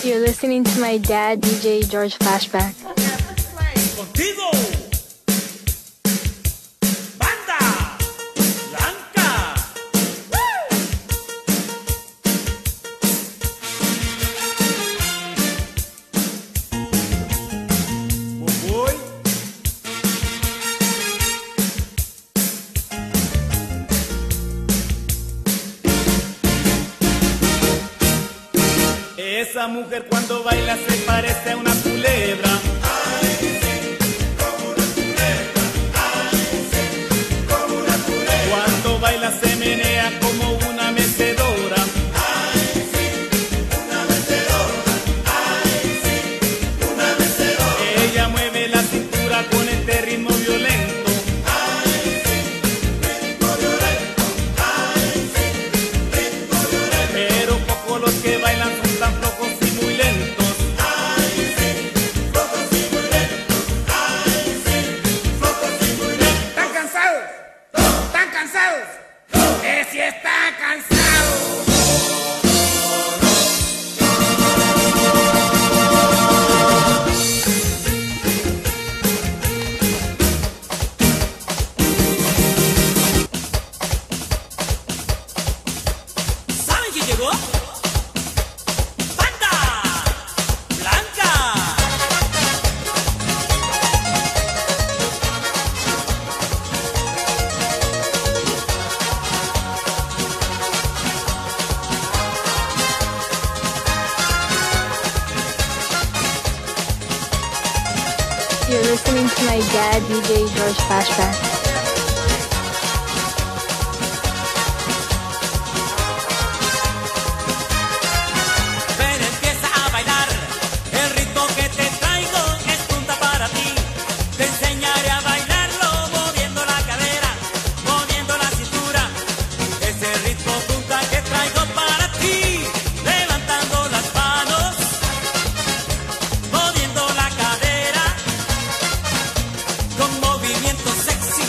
You're listening to my dad, DJ George Flashback. Contigo, Banda Blanca. Voy. Esa mujer cuando baila se parece a una culebra. Ay, sí, como una culebra. Ay, sí, como una culebra. Cuando baila se menea como una mecedora. Ay, sí, una mecedora. Ay, sí, una mecedora. Ella mueve la cintura con este ritmo violento. Ay, sí, ritmo violento. Ay, sí, ritmo violento. Pero pocos los que bailan son tan flojos y muy lentos. Ay, sí, flojos y muy lentos. Ay, sí, flojos y muy lentos. ¿Están cansados? ¿Están cansados? Si está cansado. ¿Saben quién llegó? ¡Banda Blanca! You're listening to my dad, DJ George Flashback. Ven, empieza a bailar. El ritmo que te traigo es punta para ti. Te enseñaré a bailarlo moviendo la cadera, moviendo la cintura. Es el ritmo punta que traigo para ti. Levantando las manos, moviendo la cadera, con movimiento sexy.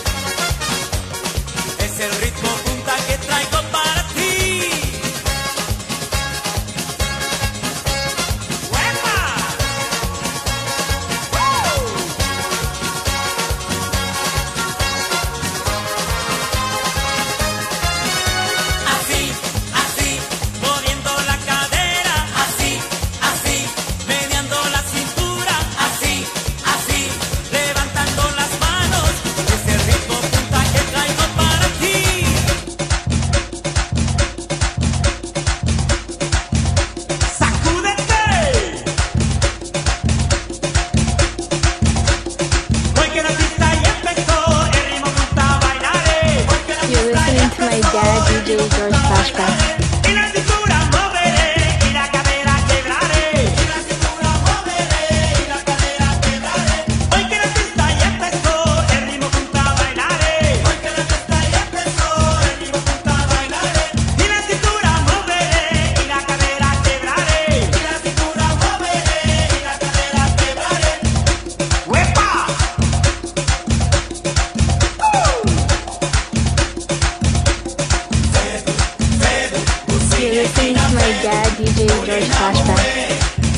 Es el ritmo punta que traigo para ti. ¡Huepa! Así, así, moviendo la cadera, así, así, meneando la cintura, así, así, levantando las manos. Es el ritmo punta que traigo para ti. ¡Sacúdete! Hoy que la pista ya empezó, el ritmo punta bailaré. Hoy que la You're listening to my dad, DJ George Flashback. y la cintura moveré y la cadera quebraré. Y la cintura moveré y la cadera quebraré. Hoy que la pista ya empezó, el ritmo punta bailaré. Hoy que la pista ya empezó, el ritmo punta bailaré. Y la cintura moveré y la cadera quebraré. Y la cintura moveré y la cadera quebraré. ¡Huepa! You're listening to my dad, DJ George Flashback.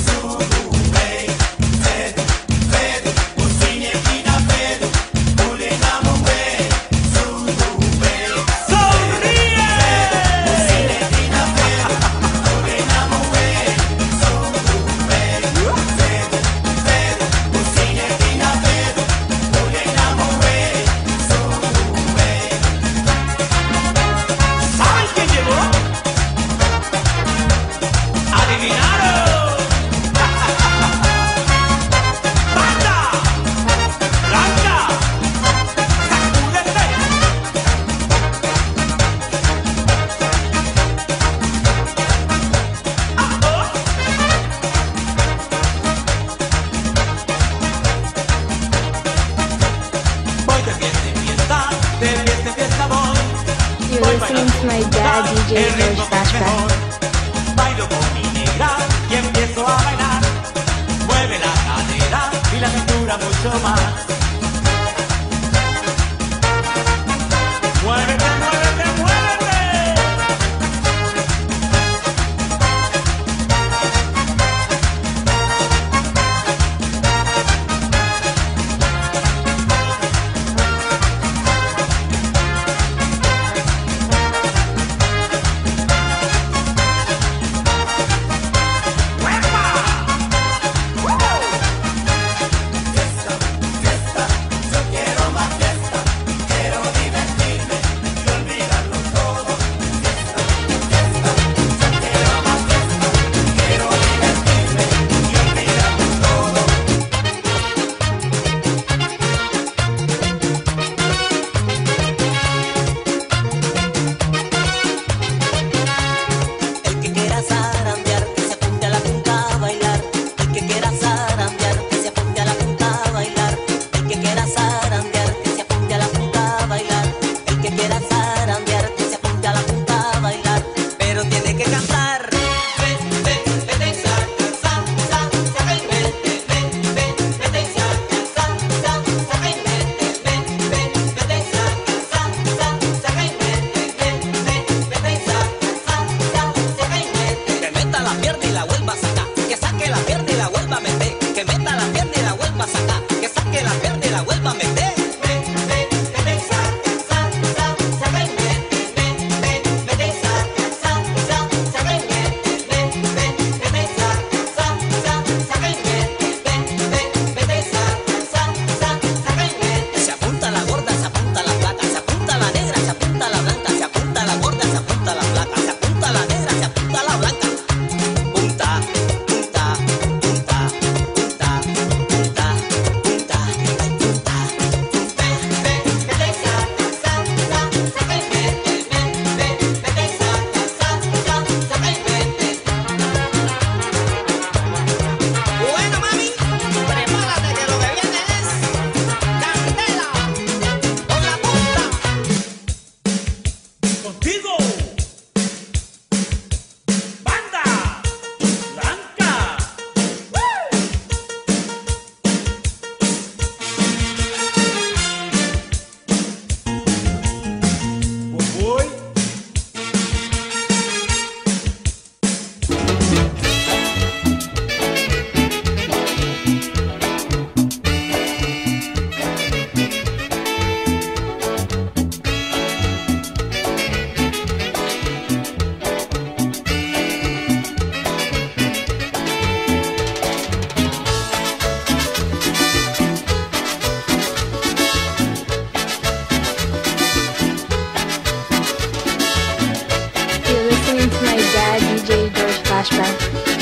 ¿Saben quién llegó? ¡Adivinaron! ¡Banda Blanca! ¡Sacúdete! Voy de fiesta en fiesta, de fiesta en fiesta voy. You're listening to my dad, DJ El George ritmo que es Flashback. mejor. Bailo con mi negra y empiezo a bailar. Mueve la cadera y la cintura mucho más. Muévete, muévete, muévete. contigo. Banda Blanca. Voy. You're listening to my dad, DJ George Flashback.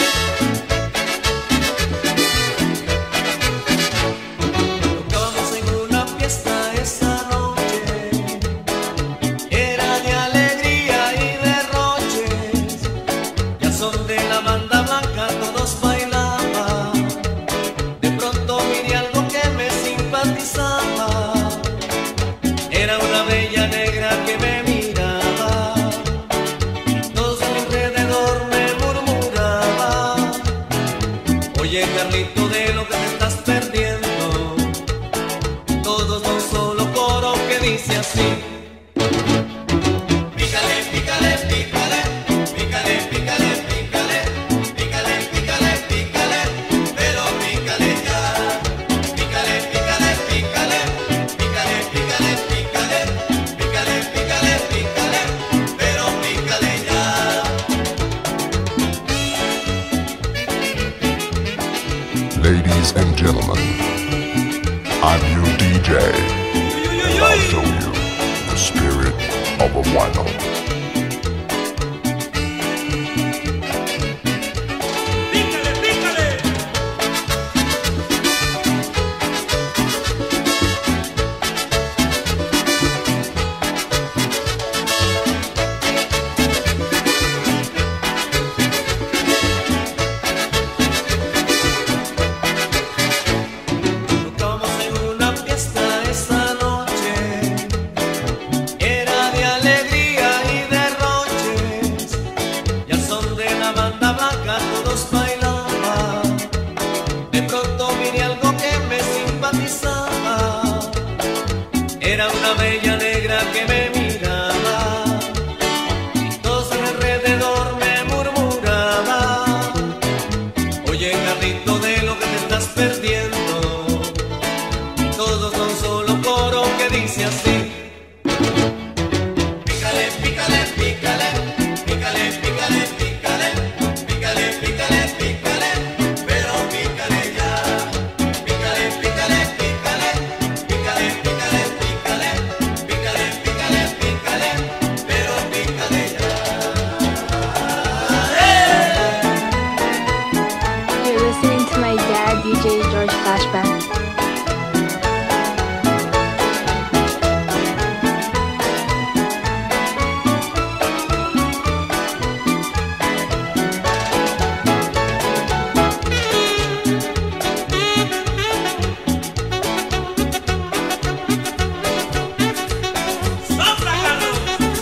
Tocamos en una fiesta esa noche, era de alegría y derroches, ya son de la banda blanca, todos bailaban, de pronto miré algo que me simpatizaba, era una bella negra que me miraba, todos a mi alrededor me murmuraban, oye Carlito, de lo que te estás perdiendo, todos son solo coro que dice así. Pícale, pícale, pícale, pícale, pícale, pícale, pícale, pícale, pícale, pero pícale ya. Pícale, pícale, pícale, pícale, pícale, pícale, pícale, pícale, pícale, pero pícale ya. Ladies and gentlemen, I'm your DJ. I'll show you the spirit of a wino. Pícale, pícale. Tocamos en una fiesta esa noche, era de alegría y derroches, ya son de la banda blanca, todos bailaban, de pronto miré algo que me simpatizaba, era una bella negra que me miraba, y todos a mi alrededor me murmuraban, oye Carlito, de lo que te estás perdiendo, todos son solo coro que dice así. Pícale, pícale, pícale, pícale, pícale, pícale, pícale, pícale, pícale, pero pícale ya. Pícale, pícale, pícale, pícale, pícale, pícale, pícale, pícale, pícale, pero pícale ya. You're listening to my dad, DJ George Flashback. ¡Sopla, Carlos!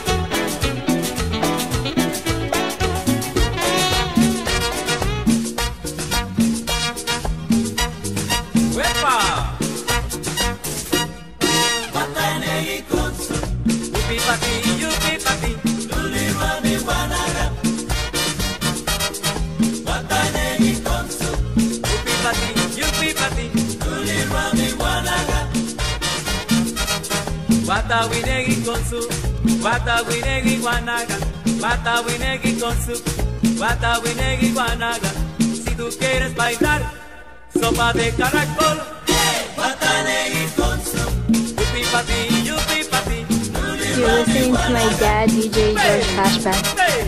¡Uepa! Yupi pati, yupi pati. Yupi pati, yupi pati. Wata winegi konsu, wata winegi guanaga, wata winegi konsu, wata winegi guanaga. Si tú quieres bailar sopa de caracol, yupi pati, yupi pati. You're listening to my dad, DJ George Flashback. Hey!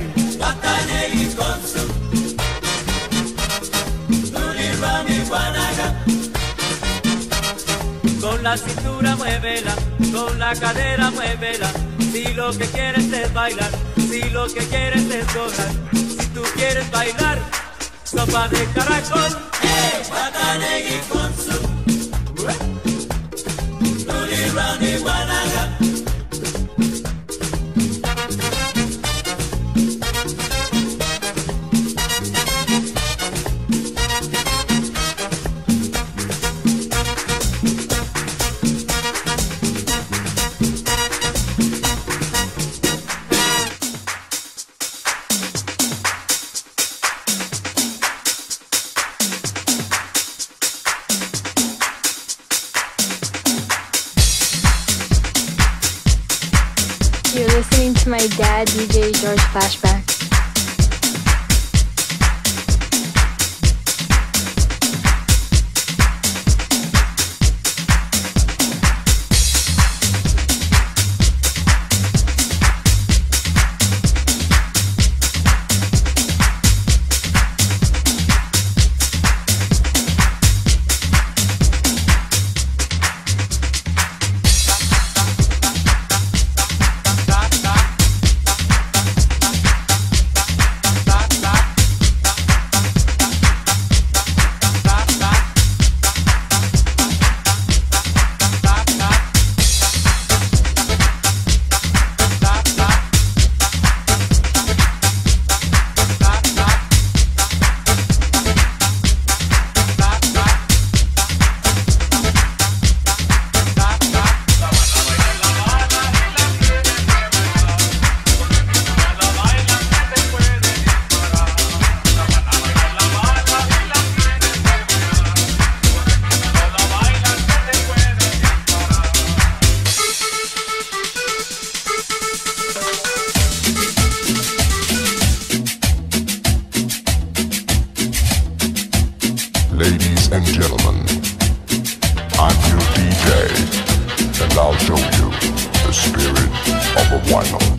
Con la cintura muévela, con la cadera muévela. Si lo que quieres es bailar, si lo que quieres es gozar, si tú quieres bailar sopa de caracol. Watanegi konsu, Runi Rani Wanaga. to my dad, DJ George Flashback. Ladies and gentlemen, I'm your DJ, and I'll show you the spirit of a vinyl.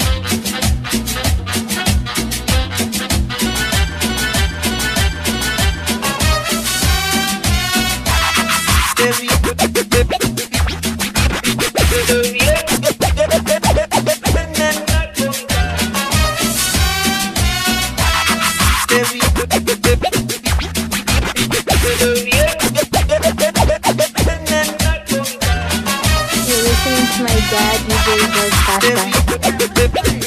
To my dad, DJ George Flashback.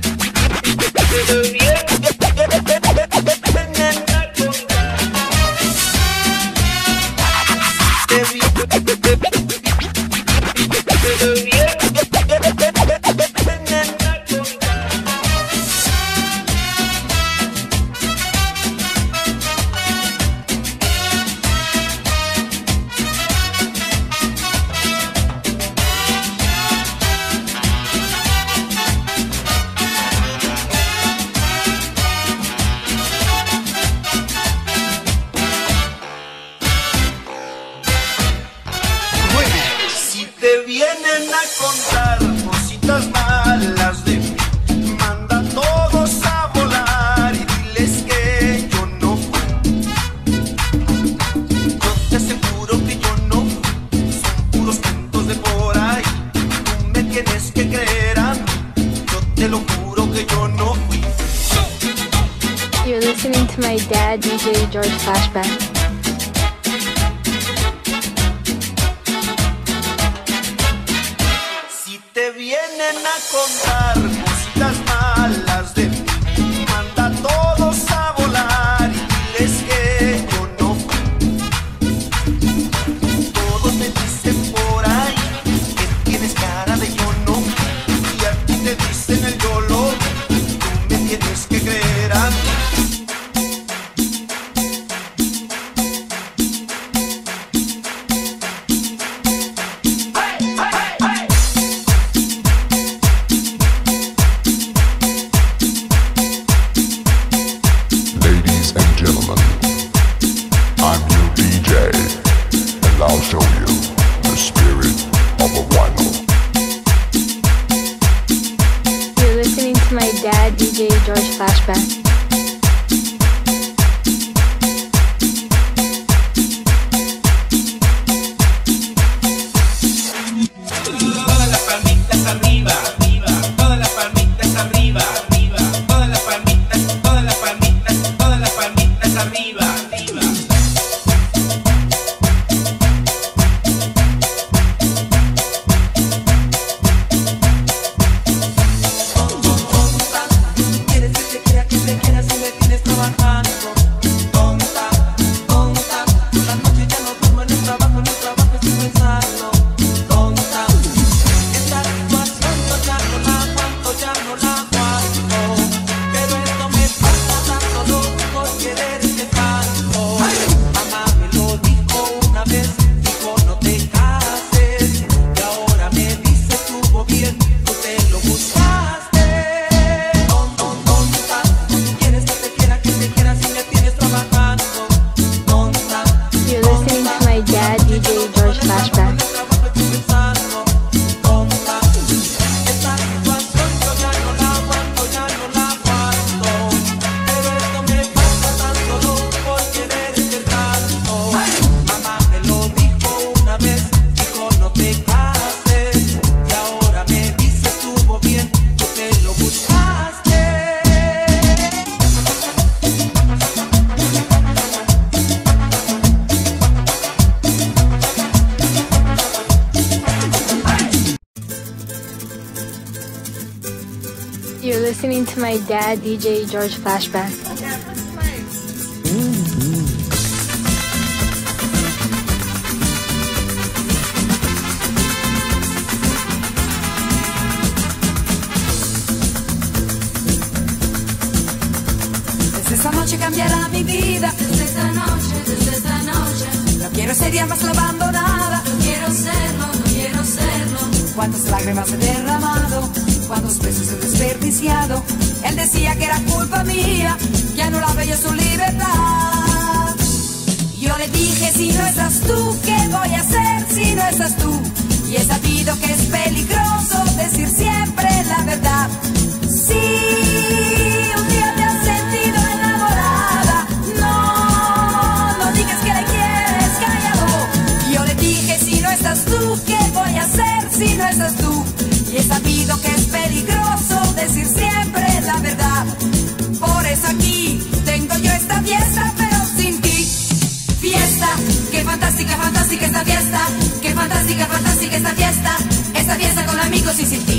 Si te vienen a contar cositas malas de mí, manda a todos a volar y diles que yo no fui. Yo te aseguro que yo no fui, son puros cuentos de por ahí. Tú me tienes que creer a mí, yo te lo juro que yo no fui. You're listening to my dad, DJ George Flashback. Si te vienen a contar cositas malas de mí, manda a todos a volar y diles que yo no fui. Todos me dicen por ahí que tienes cara de yo no fui, y a ti te dicen el yo lo vi. Tú me tienes que creer a mí. Ladies and gentlemen, I'm your DJ, and I'll show you the spirit of a vinyl. You're listening to my dad, DJ George Flashback. Todas las palmitas arriba, arriba, todas las palmitas arriba, arriba, todas las palmitas, todas las palmitas, todas las palmitas arriba, arriba. Quieres que te crea que te You're listening to my dad, DJ George Flashback. Desde esta noche cambiará mi vida. Desde esta noche. No quiero ser ya más la abandonada. No quiero serlo. Cuántas lágrimas he derramado, cuántos besos he desperdiciado. Él decía que era culpa mía, que anulaba yo su libertad. Yo le dije, si no estás tú, ¿qué voy a hacer si no estás tú? Y he sabido que es peligroso decir siempre la verdad. Si un día te has sentido enamorada, no digas que le quieres, cállalo. Yo le dije, si no estás tú, ¿qué voy a hacer si no estás tú? Y he sabido que es peligroso decir siempre la verdad. Por eso aquí tengo yo esta fiesta, pero sin ti. Fiesta, qué fantástica, fantástica esta fiesta. Qué fantástica, fantástica esta fiesta. Esta fiesta con amigos y sin ti.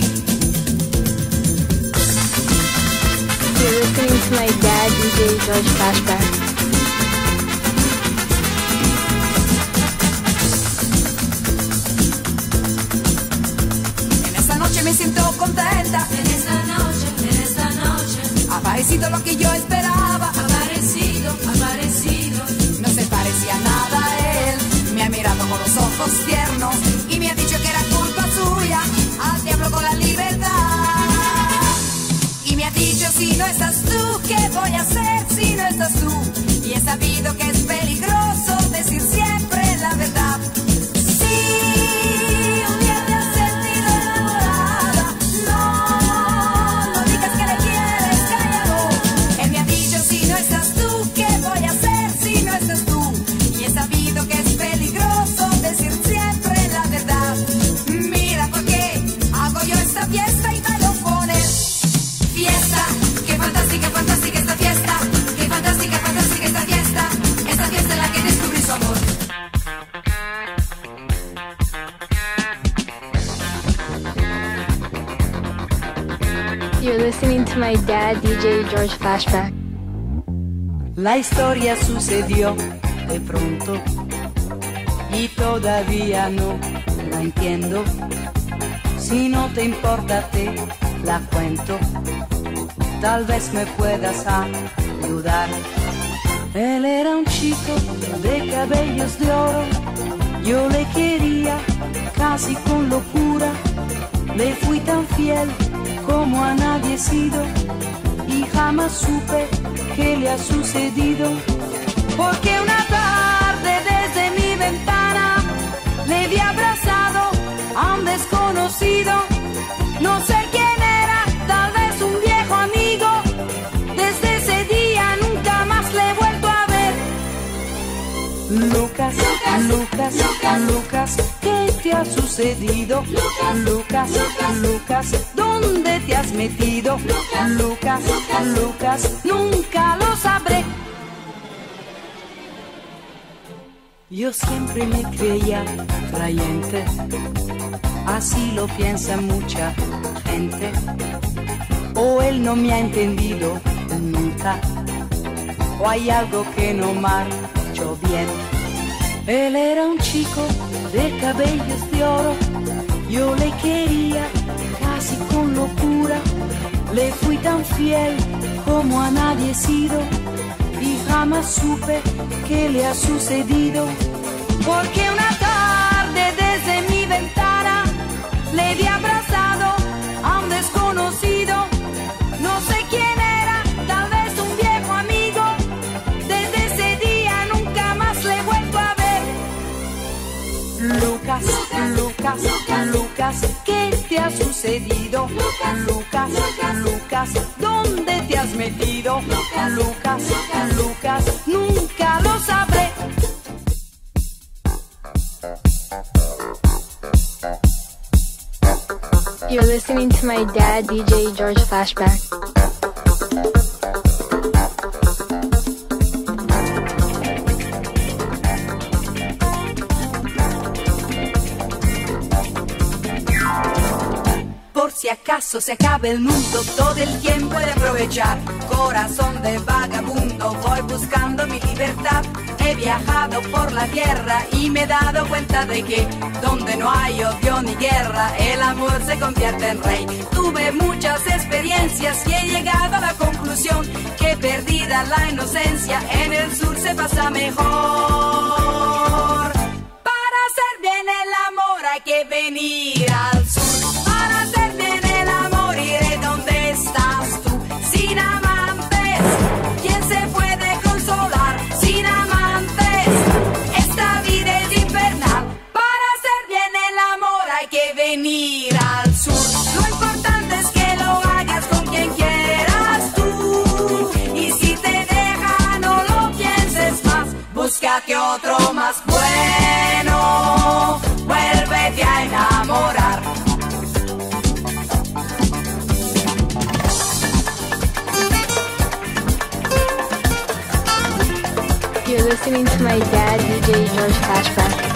You're listening to my dad, DJ George Flashback. Me siento contenta en esta noche. Ha aparecido lo que yo esperaba. Aparecido. No se parecía nada a él. Me ha mirado con los ojos tiernos y me ha dicho que era culpa suya. Al diablo con la libertad. Y me ha dicho, si no estás tú, ¿qué voy a hacer si no estás tú? Y he sabido que es peligroso decir siempre la verdad. You're listening to my dad, DJ George Flashback. La historia sucedió de pronto y todavía no la entiendo. Si no te importa te la cuento, tal vez me puedas ayudar. Él era un chico de cabellos de oro, yo le quería casi con locura. Le fui tan fiel como a nadie he sido y jamás supe qué le ha sucedido. Porque una tarde desde mi ventana le vi abrazado a un desconocido. No sé quién era, tal vez un viejo amigo. Desde ese día nunca más le he vuelto a ver. Lucas, ¿qué te ha sucedido? Lucas, ¿dónde te has metido? Lucas, nunca lo sabré. Yo siempre me creía creyente, así lo piensa mucha gente. O él no me ha entendido nunca, o hay algo que no marchó bien. Él era un chico de cabellos de oro, yo le quería casi con locura. Le fui tan fiel como a nadie he sido y jamás supe qué le ha sucedido. Porque una tarde desde mi ventana le vi abrazado a un desconocido. No sé quién era, tal vez un viejo amigo. Desde ese día nunca más le he vuelto a ver. Lucas, ¿qué te ha sucedido? Lucas, ¿dónde te has metido? Lucas, nunca lo sabré. You're listening to my dad, DJ George Flashback. si acaso se acaba el mundo, todo el tiempo de aprovechar. Corazón de vagabundo, voy buscando mi libertad. He viajado por la tierra y me he dado cuenta de que donde no hay odio ni guerra, el amor se convierte en rey. Tuve muchas experiencias y he llegado a la conclusión que perdida la inocencia, en el sur se pasa mejor. Para hacer bien el amor hay que venir al sur. Para hacer bien el amor iré donde estás tú. Sin amantes, ¿quién se puede consolar? Sin amantes, esta vida es infernal. Para hacer bien el amor hay que venir al sur. Lo importante es que lo hagas con quien quieras tú. Y si te deja no lo pienses más, búscate otro más bueno. Vuélvete a enamorar. You're listening to my dad, DJ George Flashback.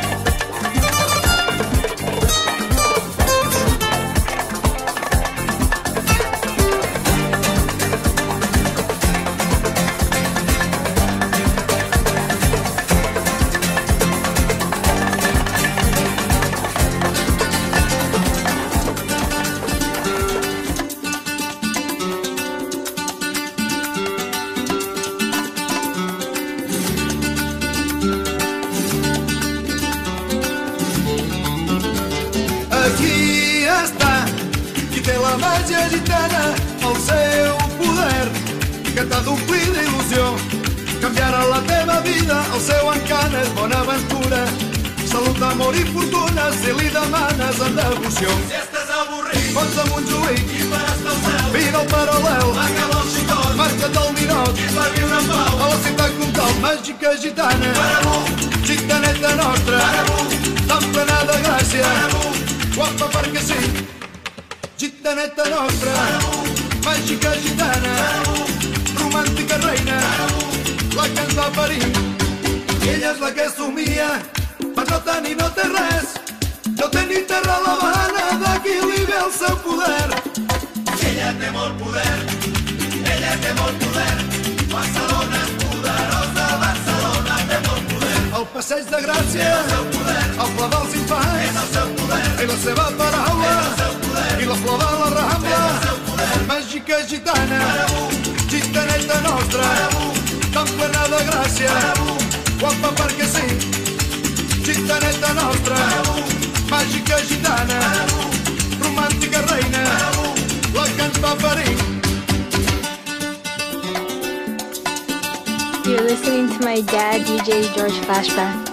Aquí està, qui té la màgia gitana al seu poder, que t'ha d'omplir d'il·lusió, canviarà la teva vida, el seu encant és bona aventura, salut, amor i fortuna si li demanes amb devoció. Si estàs avorrit, pots a Montjuïc i per estar al cel, vine al paral·lel, acaba el xicot, marca't el ninot i per viure en pau, a la ciutat comtal, màgica gitana, gitaneta nostra, tan plena de gràcia, guapa perquè sí, gitaneta nostra, màgica gitana, romàntica reina, la que ens va parir. I ella és la que somia, per no tenir no té res, no té ni terra a l'Havana, d'aquí li ve el seu poder. ella té molt poder, ella té molt poder, Barcelona és poderosa, Barcelona té molt poder. El passeig de Gràcia, el pla dels infants, i la seva paraula, i la flor de la Rambla, màgica gitana, gitaneta nostra, tan plena de gràcia, guapa perquè sí, gitaneta nostra, màgica gitana, romàntica reina, la que ens va parir. You're listening to my dad, DJ George Flashback.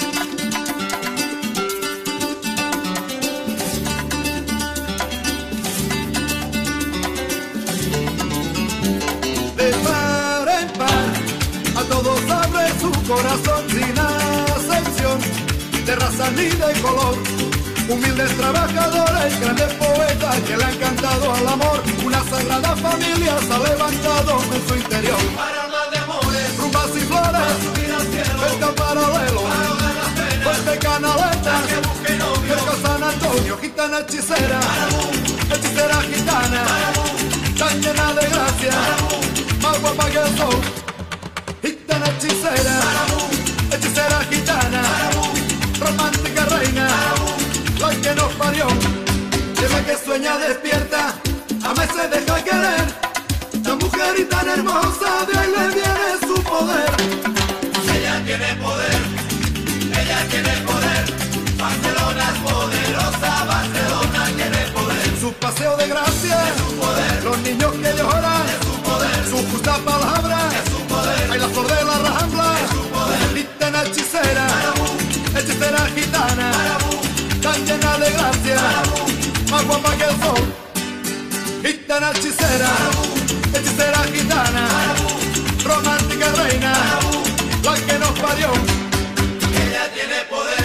De par en par, a todos abre su corazón sin acepción, de raza ni de color. Humildes trabajadores, grandes poetas que le han cantado al amor. Una sagrada familia se ha levantado en su interior. Para hablar de amores, Rumbas y flores, subir al cielo, cerca paralelo, ahogar las penas, fuerte canaleta, que busque novio, cerca San Antonio, gitana hechicera, hechicera gitana, tan llena de gracia, más guapa que el sol. Gitana hechicera, hechicera gitana, romántica reina, la que nos parió, es la que sueña despierta, a veces deja querer, la mujer y tan hermosa, de ahí le viene su poder. ella tiene poder, ella tiene poder, Barcelona es poderosa, Barcelona tiene poder. Su paseo de gracia, los niños que lloran, su justa palabra, hay la flor de la Rambla, gitana hechicera, hechicera gitana, tan llena de gracia, más guapa que el sol. Gitana hechicera, hechicera gitana, romántica reina, la que nos parió. Ella tiene poder,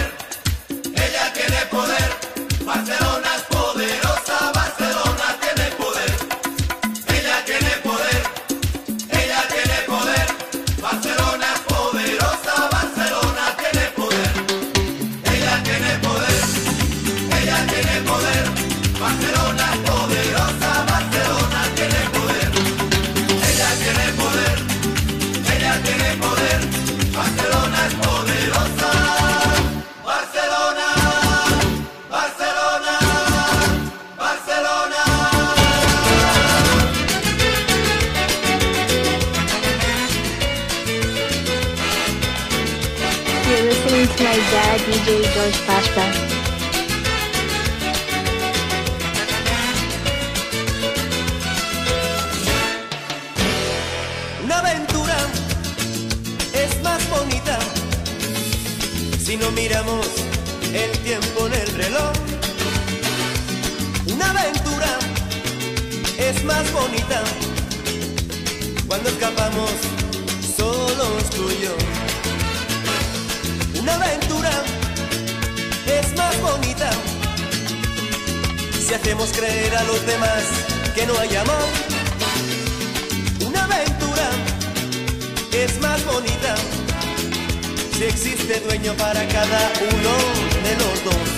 Barcelona es poderosa, Barcelona tiene poder. Ella tiene poder, Barcelona es poderosa, Barcelona tiene poder. Ella tiene poder, Barcelona es poderosa. to my dad, DJ George Flashback. Una aventura es más bonita si no miramos el tiempo en el reloj. Una aventura es más bonita cuando escapamos solos tú y yo. Una aventura es más bonita si hacemos creer a los demás que no hay amor. Una aventura es más bonita si existe dueño para cada uno de los dos.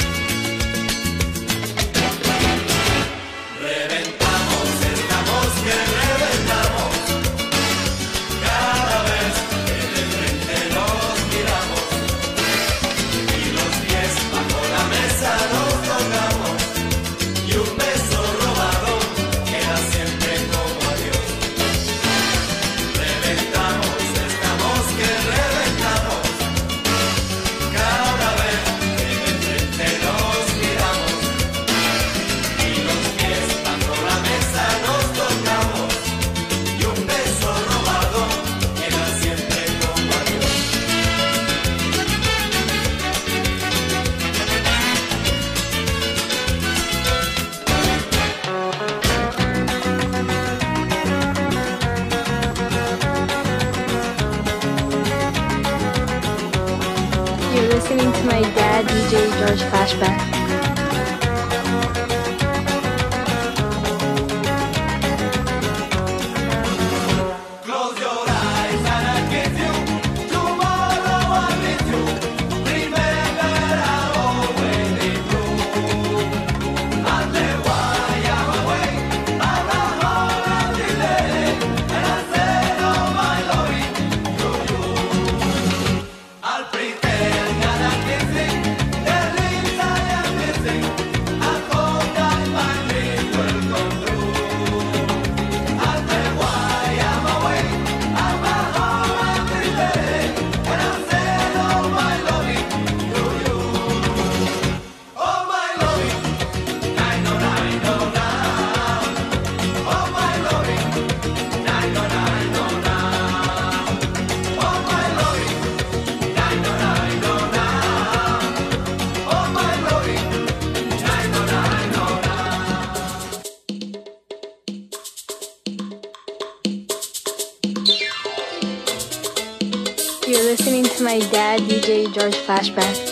Reventamos, estamos que reventamos. Cada vez que de frente nos miramos y los pies bajo la mesa nos tocamos y un beso robado queda siempre como adiós. Reventamos, estamos que reventamos. Cada vez que de frente nos miramos y los pies bajo la mesa nos tocamos y un beso robado queda siempre como adiós. You're listening to my dad, DJ George Flashback. Close your eyes and I give you tomorrow I miss you. Remember I always need you. Until why I'm away, I'm a whole delay, and I said all my loving to you. I'll pretend that I'm kissing the lips I am missing. I hope that my dream will come true. Until why I'm away, I'm a whole delay, and I said all my loving to you. All my loving, I know, now. All my loving, I know, now. All my loving, I know, now. All my loving, I know, now. You're listening to my dad, DJ George Flashback.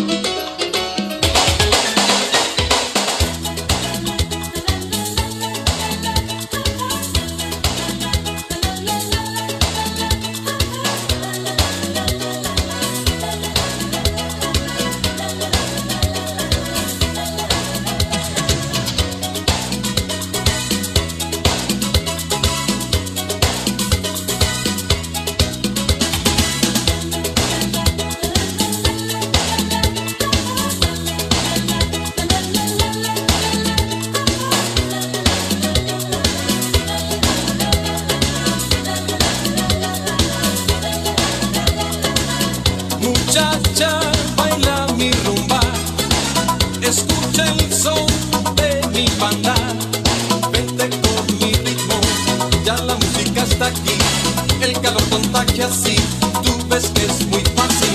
Muchacha, baila mi rumba, escucha el son de mi banda, vente con mi ritmo, ya la música está aquí, el calor contagia así, tú ves que es muy fácil.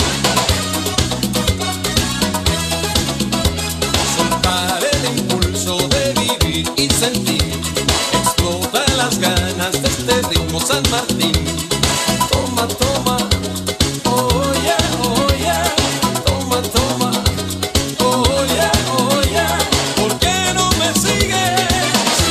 Soltar el impulso de vivir y sentir, explota las ganas de este ritmo San Martín. Toma, toma. Oh yeah, toma, toma, oh yeah, ¿por qué no me sigues?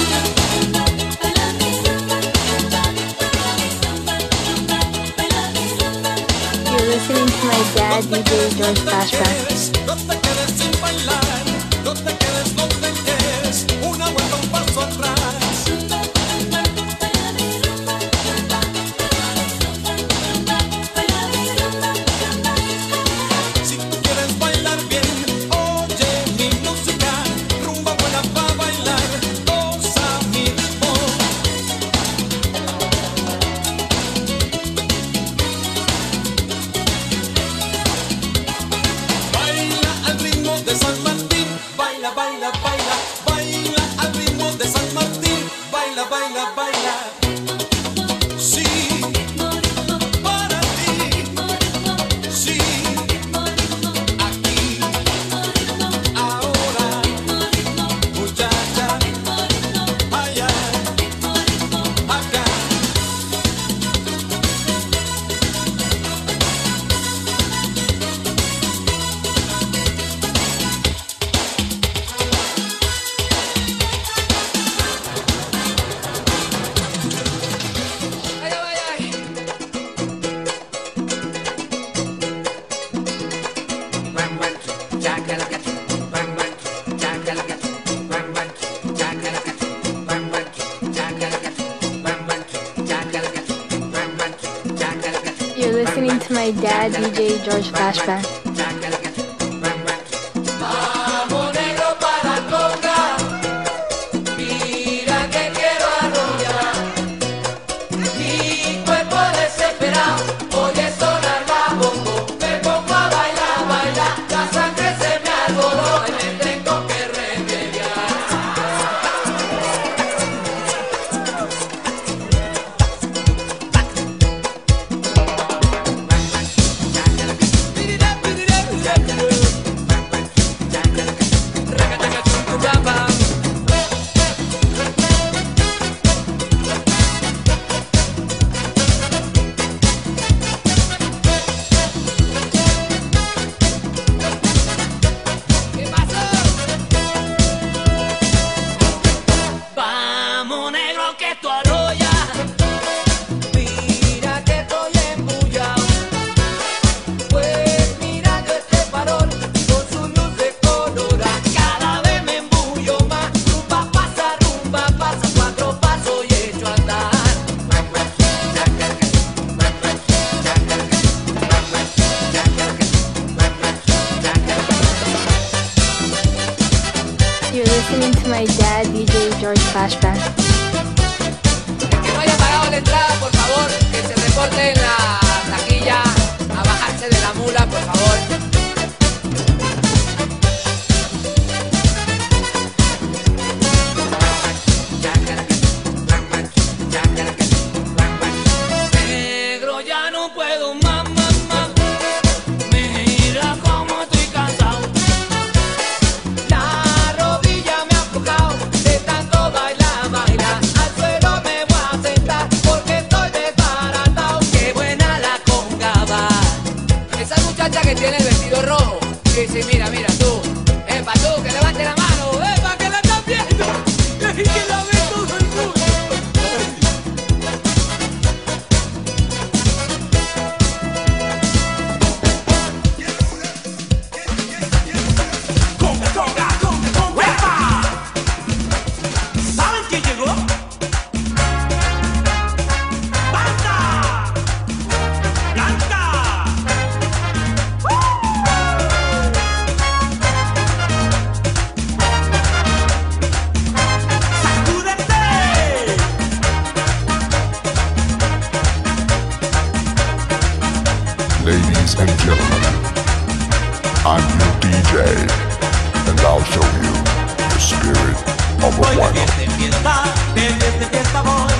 You're listening to my dad, DJ George Flashback. No te quedes sin bailar, no te quedes, no te quedes, una vuelta, un paso atrás. Si tú quieres bailar bien, oye mi música, rumba buena para bailar, goza mi ritmo. to my dad, DJ George Flashback. Vamos negro para conga, mira que quiero arrollar. Mi cuerpo desesperado, oye sonar la bongo, me pongo a bailar, bailar, la sangre se me alborota y me tengo que remediar. Vamos negro que tú arrollas, mira que estoy embullado. Pues mirando este farol con sus luces coloradas, cada vez me embullo más. Rumba pasa, cuatro pasos y echo a andar. You're listening to my dad, DJ George Flashback. El que no haya pagado la entrada, por favor, que se reporte en la taquilla a bajarse de la mula, por favor. Negro, ya no puedo más, mira cómo estoy cansado. La rodilla me ha aflojado de tanto bailar, bailar. Al suelo me voy a sentar porque estoy desbaratado. Qué buena la conga va. Esa muchacha que tiene el vestido rojo, que dice, mira, mira tú, tú, que levante la mano, que la están viendo, y que la ve todo el mundo. ¿Saben quién llegó? ¡Banda! ¡Canta! ¡Sacúdete! Ladies and gentlemen, I'm your DJ, and I'll show you the spirit of a Hoy one. de fiesta voy.